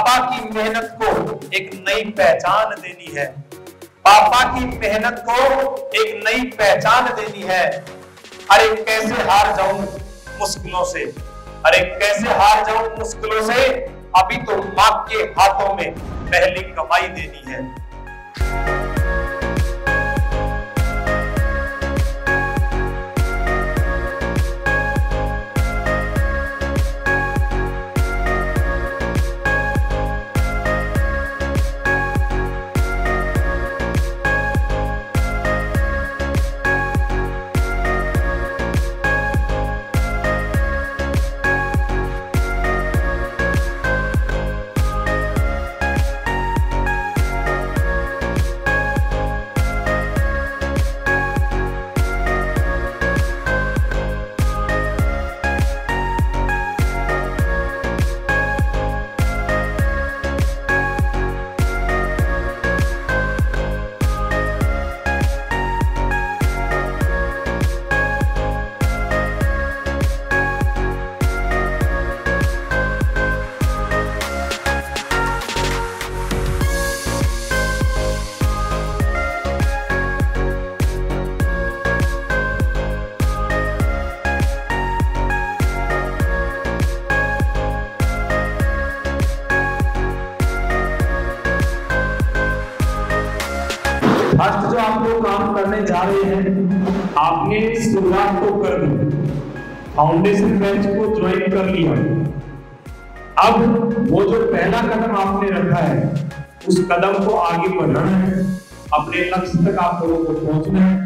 पापा की मेहनत को एक नई पहचान देनी है, पापा की मेहनत को एक नई पहचान देनी है। अरे कैसे हार जाऊं मुश्किलों से, अरे कैसे हार जाऊं मुश्किलों से, अभी तो मां के हाथों में पहली कमाई देनी है। फर्स्ट जो आप लोग काम करने जा रहे हैं, आपने शुरुआत तो कर दी, फाउंडेशन बेंच को ज्वाइन कर लिया। अब वो जो पहला कदम आपने रखा है, उस कदम को आगे बढ़ाना है, अपने लक्ष्य तक आप लोगों को पहुंचना है।